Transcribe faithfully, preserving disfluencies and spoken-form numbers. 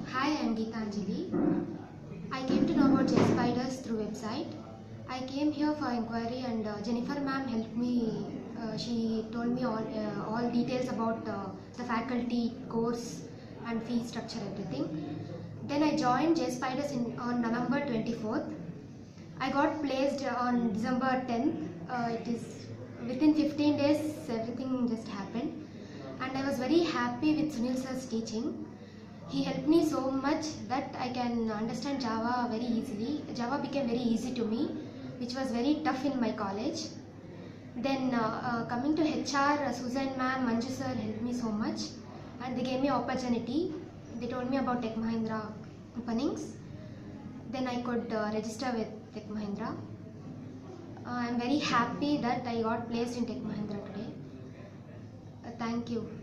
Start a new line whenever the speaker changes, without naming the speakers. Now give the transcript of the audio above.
Hi, I'm Geetanjali. I came to know about Jspiders through website. I came here for inquiry and uh, Jennifer ma'am helped me. Uh, she told me all, uh, all details about uh, the faculty, course and fee structure, everything. Then I joined Jspiders in on November twenty-fourth. I got placed on December tenth. Uh, it is within fifteen days everything just happened and I was very happy with Sunil sir's teaching. He helped me so much that I can understand Java very easily. Java became very easy to me, which was very tough in my college. Then uh, uh, coming to H R, uh, Susan ma'am, Manju sir helped me so much and they gave me opportunity. They told me about Tech Mahindra openings. Then I could uh, register with Tech Mahindra. Uh, I am very happy that I got placed in Tech Mahindra today. Uh, thank you.